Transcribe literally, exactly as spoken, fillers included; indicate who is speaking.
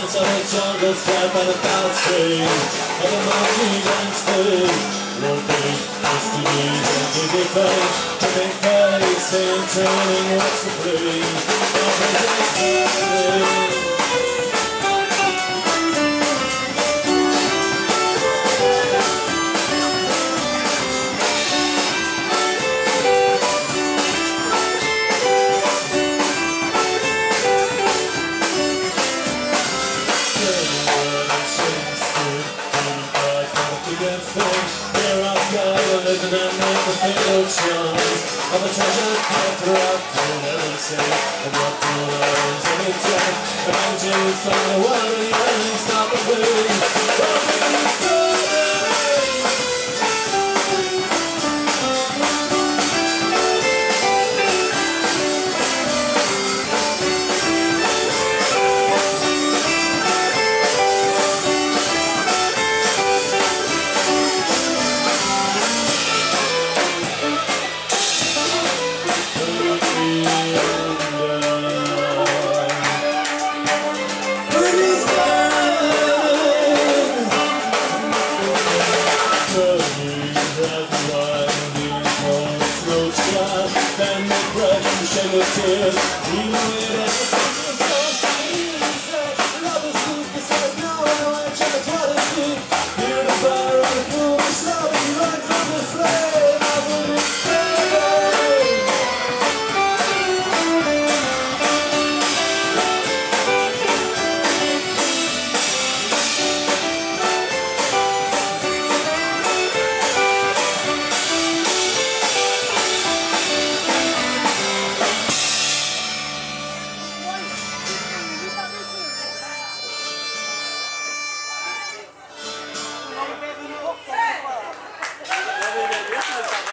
Speaker 1: dance on a jungle step and a foul string, and a monkey dance thing. Rotate destinies and dizzy face, turning face and turning what's the flame. Nothing is happening. And I make the field shines of a treasure kept wrapped in heaven's safe, and what to learn to be dead. And I'm just on the world and stop the wind. Then the breath and shameless tears.